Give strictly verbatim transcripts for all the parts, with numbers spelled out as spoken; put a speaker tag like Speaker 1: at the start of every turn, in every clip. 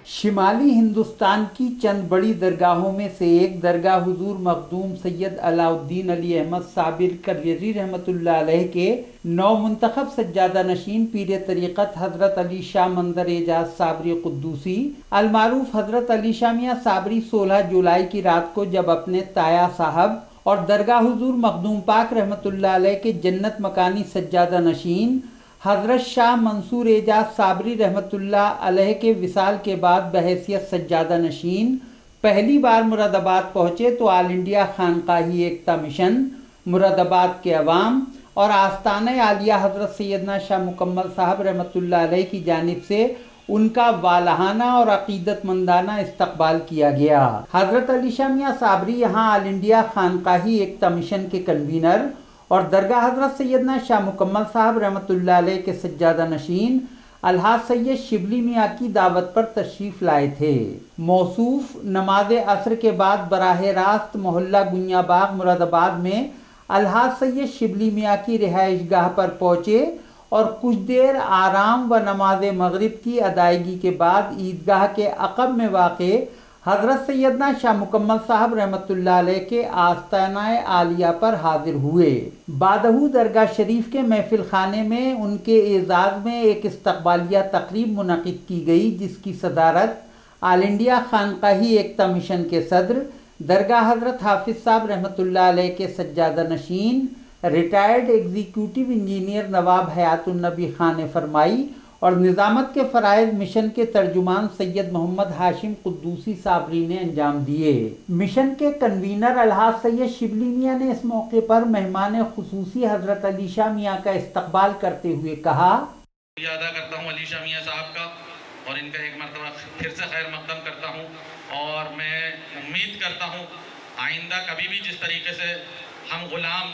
Speaker 1: شمالی ہندوستان کی چند بڑی درگاہوں میں سے ایک درگاہ حضور مخدوم سید علاء الدین علی احمد صابر کریری رحمۃ اللہ علیہ کے نو منتخب سجادہ نشین پیر طریقت حضرت علی شاہ منظر اعجاز صابری قدوسی المعروف حضرت علی شاہ میاں صابری سولہ جولائی کی رات کو جب اپنے تایا صاحب اور درگاہ حضور مخدوم پاک رحمۃ اللہ علیہ کے جنت مکانی سجادہ نشین حضرت شاہ منصور اعجاز صابری رحمۃ اللہ علیہ کے وصال کے بعد بحیثیت سجادہ نشین پہلی بار مراد آباد پہنچے تو آل انڈیا خانقاہی ایکتا مشن مراد آباد کے عوام اور آستانہ عالیہ حضرت سیدنا شاہ مکمل صاحب رحمۃ اللہ علیہ کی جانب سے ان کا والہانہ اور عقیدت مندانہ استقبال کیا گیا۔ حضرت علی شاہ میاں صابری یہاں all India Khanqahi Ekta mission کے کنوینر اور درگاہ حضرت سیدنا شاہ مکمل صاحب رحمۃ اللہ علیہ کے سجادہ نشین الحاج سید شبلی میاں کی دعوت پر تشریف لائے تھے۔ موصوف نماز عصر کے بعد براہ راست محلہ گنیا باغ مراد آباد میں الحاج سید شبلی میاں کی رہائش گاہ پر پہنچے اور کچھ دیر آرام و نماز مغرب کی ادائیگی کے بعد عیدگاہ کے عقب میں واقع حضرت سیدنا شاہ مکمل صاحب رحمۃ اللہ علیہ کے آستانہ عالیہ پر حاضر ہوئے۔ بعدہ درگاہ شریف کے محفل خانے میں ان کے اعزاز میں ایک استقبالیہ تقریب منعقد کی گئی جس کی صدارت آل انڈیا خانقاہی ایکتا مشن کے صدر درگاہ حضرت حافظ صاحب رحمۃ اللہ علیہ کے سجادہ نشین ریٹائرڈ ایگزیکیوٹیو انجینئر نواب حیات النبی خان نے فرمائی اور نظامت کے فرائض مشن کے ترجمان سید محمد ہاشم قدوسی صابری نے انجام دیے۔ مشن کے کنوینر الحاج سید شبلی میاں نے اس موقع پر مہمان خصوصی حضرت علی شاہ میاں کا استقبال کرتے ہوئے کہا،
Speaker 2: ادا کرتا ہوں علی شاہ میاں صاحب کا اور ان کا ایک مرتبہ پھر سے خیر مقدم کرتا ہوں اور میں امید کرتا ہوں آئندہ کبھی بھی جس طریقے سے ہم غلام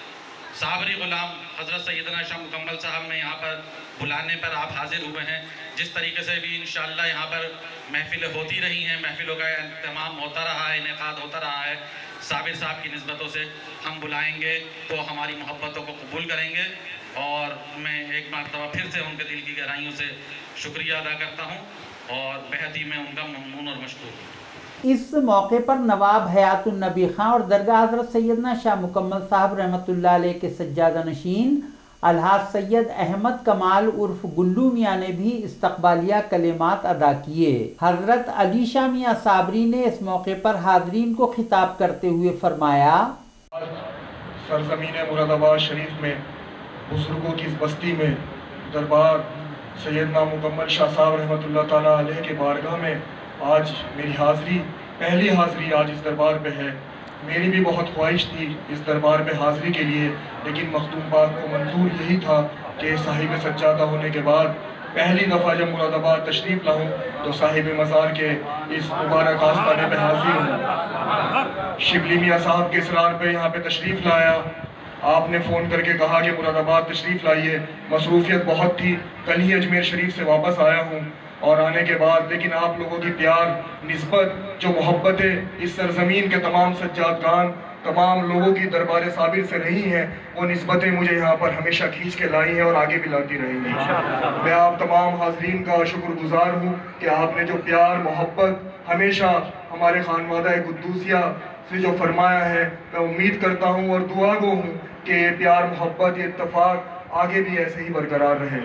Speaker 2: صابری غلام حضرت سیدنا شاہ مکمل صاحب میں یہاں پر بلانے پر آپ حاضر ہوئے ہیں، جس طریقے سے بھی انشاءاللہ یہاں پر محفلیں ہوتی رہی ہیں، محفلوں کا اہتمام ہوتا رہا ہے، انعقاد ہوتا رہا ہے، صابر صاحب کی نسبتوں سے ہم بلائیں گے تو ہماری محبتوں کو قبول کریں گے اور میں ایک مرتبہ پھر سے ان کے دل کی گہرائیوں سے شکریہ ادا کرتا ہوں اور بہت ہی میں ان کا ممنون اور مشکور ہوں۔
Speaker 1: اس موقع پر نواب حیات النبی خان اور درگاہ حضرت سیدنا شاہ مکمل صاحب رحمۃ اللہ علیہ کے سجادہ نشین الحاج سید احمد کمال عرف گلو میاں نے بھی استقبالیہ کلمات ادا کیے۔ حضرت علی شاہ میاں صابری نے اس موقع پر حاضرین کو خطاب کرتے ہوئے فرمایا،
Speaker 3: سرزمین مراد آباد شریف میں بزرگوں کی اس بستی میں دربار سیدنا مکمل شاہ صاحب رحمۃ اللہ تعالیٰ علیہ کے بارگاہ میں آج میری حاضری پہلی حاضری آج اس دربار پہ ہے۔ میری بھی بہت خواہش تھی اس دربار پہ حاضری کے لیے، لیکن مخدوم پاک کو منظور یہی تھا کہ صاحب سجادہ ہونے کے بعد پہلی دفعہ جب مراد آباد تشریف لاؤں تو صاحب مزار کے اس مبارک آستانے پہ حاضر ہوں۔ شبلی میاں صاحب کے اصرار پہ یہاں پہ تشریف لایا، آپ نے فون کر کے کہا کہ مراد آباد تشریف لائیے، مصروفیت بہت تھی، کل ہی اجمیر شریف سے واپس آیا ہوں اور آنے کے بعد لیکن آپ لوگوں کی پیار نسبت جو محبتیں اس سرزمین کے تمام سجادگان تمام لوگوں کی دربار صابر سے رہی ہیں، وہ نسبتیں مجھے یہاں پر ہمیشہ کھینچ کے لائی ہیں اور آگے بھی لاتی رہیں گی۔ میں آپ تمام حاضرین کا شکر گزار ہوں کہ آپ نے جو پیار محبت ہمیشہ ہمارے خانوادہ قدوسیہ سے جو فرمایا ہے، میں امید کرتا ہوں اور دعا گو ہوں کہ یہ پیار محبت یہ اتفاق آگے بھی ایسے ہی برقرار رہے۔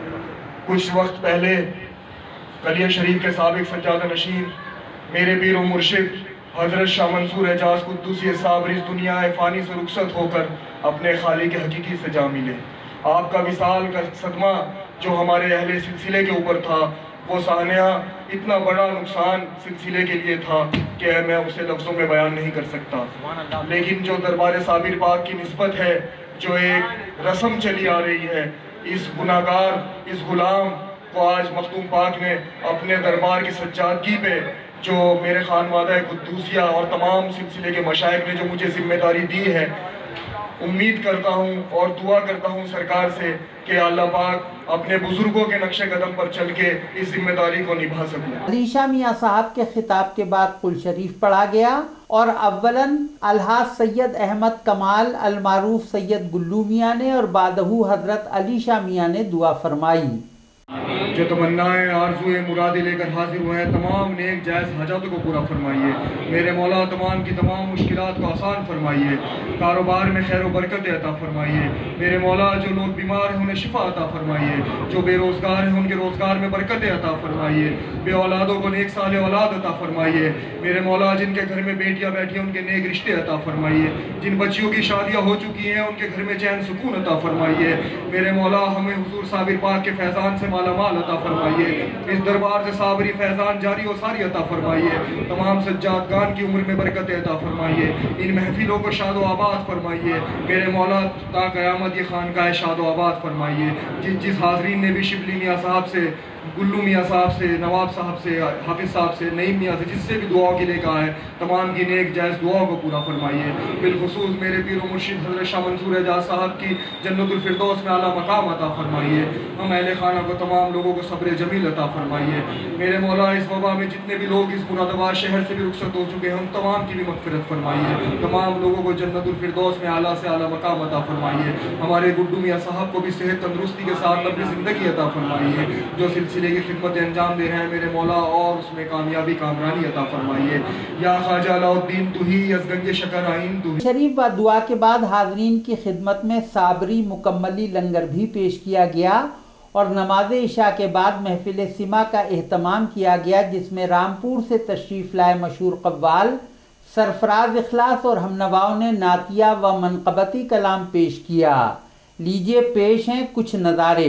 Speaker 3: کچھ وقت پہلے کلیہ شریف کے سابق سجادہ نشین میرے پیر و مرشد حضرت شاہ منصور اعجاز قدوسی صابری اس دنیا فانی سے رخصت ہو کر اپنے خالق حقیقی سے جا ملے۔ آپ کا وصال کا صدمہ جو ہمارے اہل سلسلے کے اوپر تھا وہ سانحہ اتنا بڑا نقصان سلسلے کے لیے تھا کہ میں اسے لفظوں میں بیان نہیں کر سکتا، لیکن جو دربار صابر پاک کی نسبت ہے، جو ایک رسم چلی آ رہی ہے، اس گناہگار اس غلام کو آج مخدوم پاک نے اپنے دربار کی سجادگی پہ جو میرے خانوادہ قدوسیہ اور تمام سلسلے کے مشائخ نے جو مجھے ذمہ داری دی ہے، امید کرتا ہوں اور دعا کرتا ہوں سرکار سے کہ اللہ پاک اپنے بزرگوں کے نقش قدم پر چل کے اس ذمہ داری کو نبھا سکوں۔
Speaker 1: علی شاہ میاں صاحب کے خطاب کے بعد قل شریف پڑھا گیا اور اولاً الحاج سید احمد کمال المعروف سید گلو میاں نے اور بعدہ حضرت علی شاہ میاں نے دعا فرمائی۔
Speaker 3: جو تمنائیں آرزویں مرادیں لے کر حاضر ہوئے ہیں تمام نیک جائز حاجاتوں کو پورا فرمائیے میرے مولا تمام کی تمام مشکلات کو آسان فرمائیے کاروبار میں خیر و برکت عطا فرمائیے میرے مولا جو لوگ بیمار ہیں انہیں شفا عطا فرمائیے جو بے روزگار ہیں ان کے روزگار میں برکت عطا فرمائیے بے اولادوں کو نیک صالح اولاد عطا فرمائیے میرے مولا جن کے گھر میں بیٹیاں بیٹھی ہیں ان کے نیک رشتے عطا فرمائیے جن بچیوں کی شادیاں ہو چکی ہیں ان کے گھر میں چین سکون عطا فرمائیے میرے مولا ہمیں حضور صابر پاک کے فیضان سے مالا مال عطا فرمائیے اس دربار سے صابری فیضان جاری و ساری عطا فرمائیے تمام سجادگان کی عمر میں برکت عطا فرمائیے ان محفلوں کو شاد و آباد فرمائیے میرے مولا تا قیامت یہ خانقاہ شاد و آباد فرمائیے جس جس حاضرین نے بھی شبلی میاں صاحب سے گلو میاں صاحب سے نواب صاحب سے حافظ صاحب سے نعیم میاں سے جس سے بھی دعا کے لے کہا ہے تمام کی نیک جائز دعا کو پورا فرمائیے بالخصوص میرے پیر و مرشد حضرت شاہ منصور اعجاز صاحب کی جنت الفردوس میں اعلیٰ مقام عطا فرمائیے ہم اہل خانہ کو تمام لوگوں کو صبر جمیل عطا فرمائیے میرے مولا اس وبا میں جتنے بھی لوگ اس مراد آباد شہر سے بھی رخصت ہو چکے ہیں ان تمام کی بھی مغفرت فرمائیے تمام لوگوں کو جنت الفردوس میں اعلیٰ سے اعلیٰ مقام عطا فرمائیے ہمارے گڈو میاں صاحب کو بھی صحت تندرستی کے ساتھ لمبی زندگی عطا فرمائیے جو سلسلے کی خدمت انجام دے رہے ہیں میرے مولا اور اس میں کامیابی کامرانی عطا فرمائیے یا خواجہ علاء الدین تو ہی از گنج شکر آئین تو
Speaker 1: شریف و دعا کے بعد حاضرین کی خدمت میں صابری مکملی لنگر بھی پیش کیا گیا اور نماز عشاء کے بعد محفل سما کا اہتمام کیا گیا جس میں رامپور سے تشریف لائے مشہور قوال سرفراز اخلاص اور ہم نواؤں نے نعتیہ و منقبتی کلام پیش کیا لیجئے پیش ہیں کچھ نظارے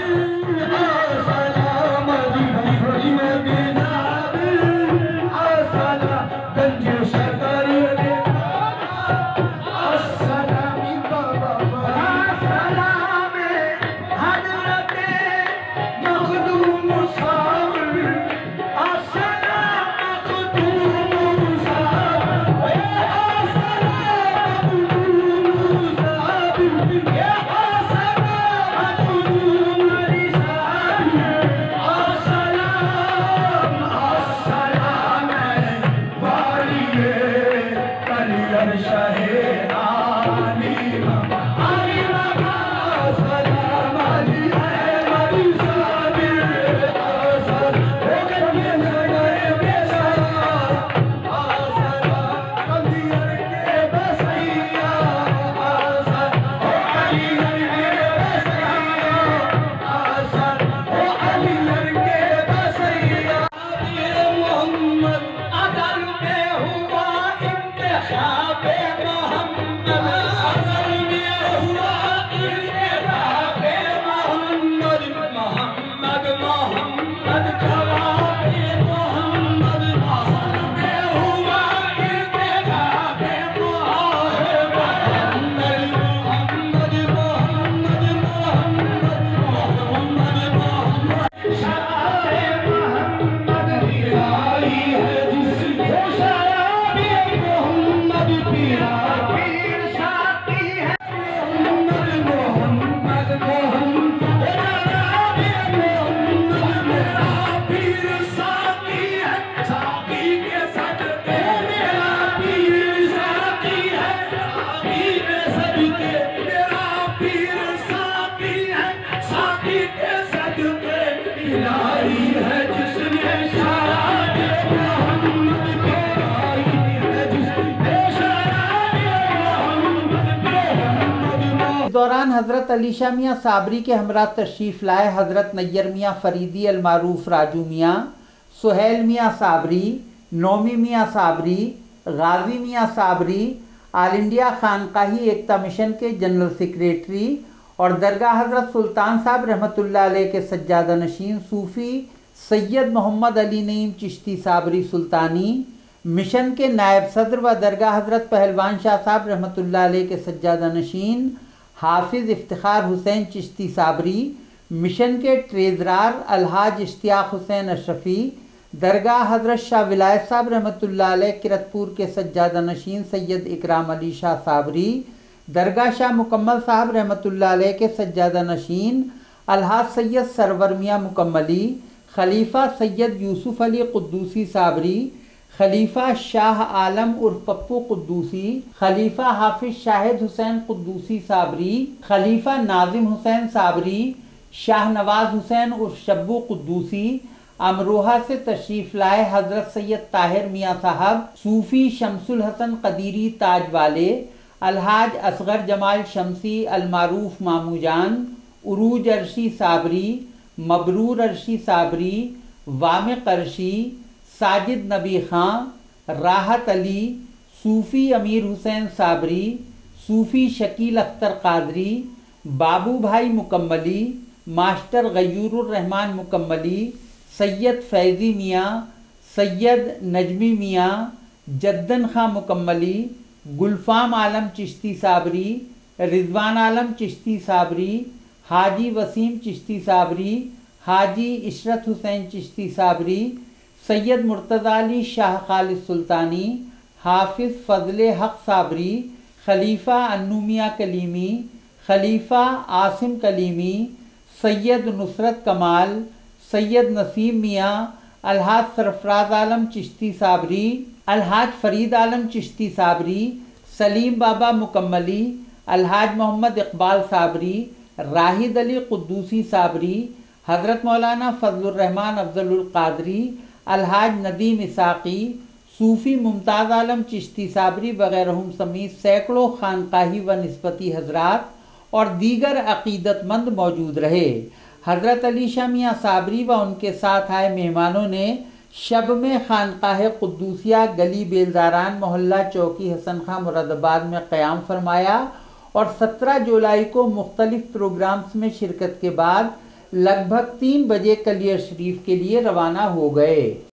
Speaker 1: دوران حضرت علی شاہ میاں صابری کے ہمراہ تشریف لائے حضرت نیر میاں فریدی المعروف راجو میاں سہیل میاں صابری نومی میاں Sabri Ghazi Miyan Sabri all India Khanqahi Ekta mission کے جنرل سیکریٹری اور درگاہ حضرت سلطان صاحب رحمۃ اللہ علیہ کے سجادہ نشین صوفی سید محمد علی نعیم چشتی صابری سلطانی مشن کے نائب صدر و درگاہ حضرت پہلوان شاہ صاحب رحمۃ اللہ علیہ کے سجادہ نشین حافظ افتخار حسین چشتی صابری مشن کے ٹریزرار الحاج اشتیاق حسین اشرفی درگاہ حضرت شاہ ولایت صاحب رحمۃ اللہ علیہ کرتپور کے سجادہ نشین سید اکرام علی شاہ صابری درگاہ شاہ مکمل صاحب رحمۃ اللہ علیہ کے سجادہ نشین الحاج سید سرور میاں مکملی خلیفہ سید یوسف علی قدوسی صابری خلیفہ شاہ عالم عرف پپو قدوسی خلیفہ حافظ شاہد حسین قدوسی صابری خلیفہ ناظم حسین صابری شاہ نواز حسین عرف شبو قدوسی امروہہ سے تشریف لائے حضرت سید طاہر میاں صاحب صوفی شمس الحسن قدیری تاج والے، الحاج اصغر جمال شمسی المعروف مامو جان، عروج عرشی صابری، مبرور عرشی صابری، وامق عرشی، ساجد نبی خان، راحت علی، صوفی امیر حسین صابری، صوفی شکیل اختر قادری، بابو بھائی مکملی، ماسٹر غیور الرحمان مکملی، سید فیضی میاں، سید نجمی میاں، جدن خاں مکملی، گلفام عالم چشتی صابری، رضوان عالم چشتی صابری، حاجی وسیم چشتی صابری، حاجی عشرت حسین چشتی صابری، سید مرتضی علی شاہ خالد سلطانی، حافظ فضل حق صابری، خلیفہ انو میاں کلیمی، خلیفہ عاصم کلیمی، سید نصرت کمال، سید نسیم میاں، الحاج سرفراز عالم چشتی صابری، الحاج فرید عالم چشتی صابری، سلیم بابا مکملی، الحاج محمد اقبال صابری، راہد علی قدوسی صابری، حضرت مولانا فضل الرحمان افضل القادری، الحاج ندیم اساقی، صوفی ممتاز عالم چشتی صابری وغیرہ سمیت سینکڑوں خانقاہی و نسبتی حضرات اور دیگر عقیدت مند موجود رہے۔ حضرت علی شاہ میاں صابری و ان کے ساتھ آئے مہمانوں نے شب میں خانقاہ قدوسیہ گلی بیلداران محلہ چوکی حسن خاں مراد آباد میں قیام فرمایا اور سترہ جولائی کو مختلف پروگرامز میں شرکت کے بعد لگ بھگ تین بجے کلیئر شریف کے لیے روانہ ہو گئے۔